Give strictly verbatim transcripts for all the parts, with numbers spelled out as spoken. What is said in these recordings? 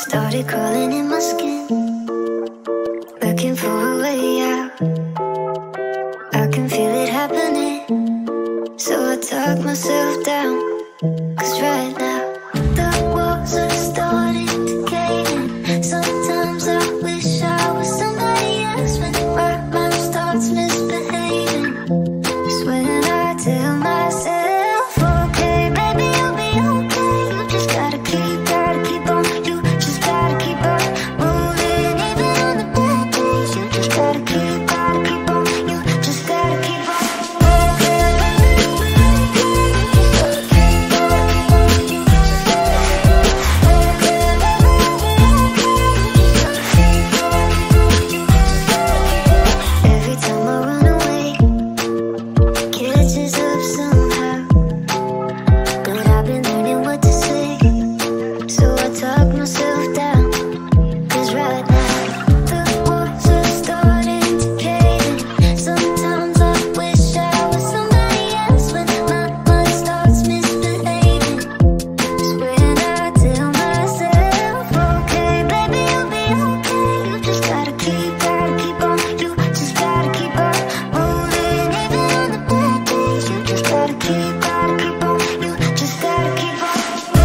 Started crawling in my skin, looking for a way out. I can feel it happening, so I talk myself down. Cause right now the walls are starting to cave in. Sometimes I wish I was somebody else when my mind starts misbehaving. It's when I tell myself, okay, baby, you'll be okay. You just gotta keep, gotta keep on. You just gotta keep on moving, even on the bad days. You just gotta keep, gotta keep on. You just gotta keep on. Every time I run away, catches up somehow. But I've been learning what to say, so I talk myself down. Cause right now the walls are starting to cave in. Sometimes I wish I was somebody else when my mind starts misbehaving. It's when I tell myself, okay, baby, you'll be okay. You just gotta keep, gotta keep on. You just gotta keep on moving, even on the bad days. You just gotta keep, gotta keep on. You just gotta keep on.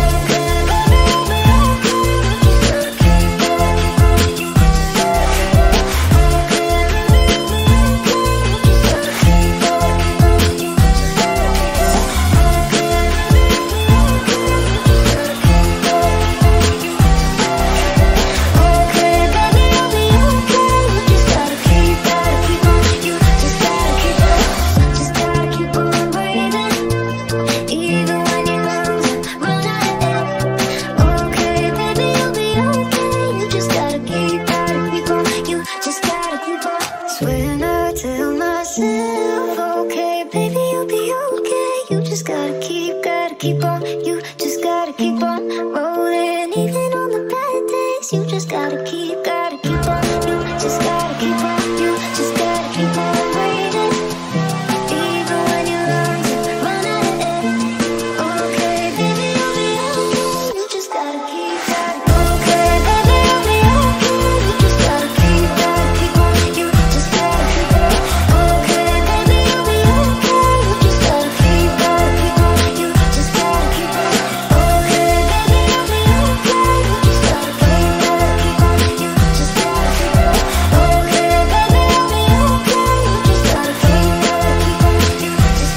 When I tell myself, okay, baby, you'll be okay. You just gotta keep, gotta keep on. You just gotta keep on rolling, even on the bad days. You just gotta keep, gotta keep on. You just gotta keep on. You just gotta keep on breathing, even when your lungs run out of air. Okay, baby, you'll be okay. You just gotta keep, gotta keep. Okay, baby, you'll be okay. You just gotta keep, gotta keep on. You just gotta keep on. Okay, baby, you'll be okay. You just gotta keep, gotta keep on. You just gotta keep on. Okay, baby, you'll be okay. You just gotta keep, gotta keep on. You just gotta keep on. Okay, baby, you'll be okay. You just gotta keep, gotta keep on. You just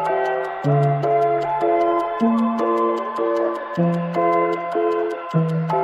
gotta keep on.